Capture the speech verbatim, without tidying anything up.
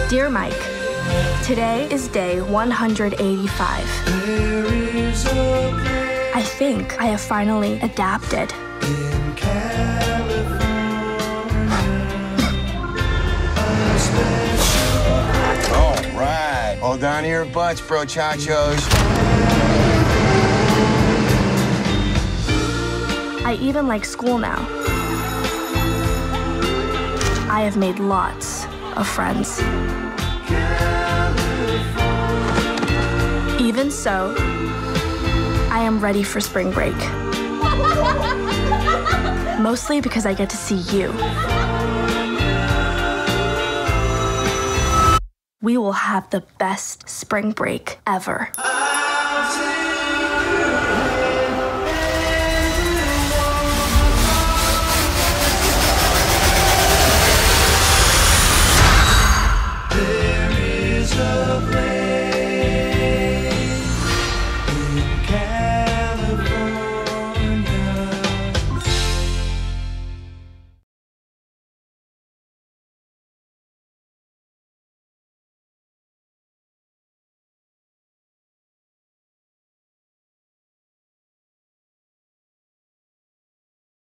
Dear Mike, today is day one hundred eighty-five. I think I have finally adapted. All right. Hold on to your butts, brochachos. I even like school now. I have made lots of friends. Even so, I am ready for spring break. Mostly because I get to see you. We will have the best spring break ever.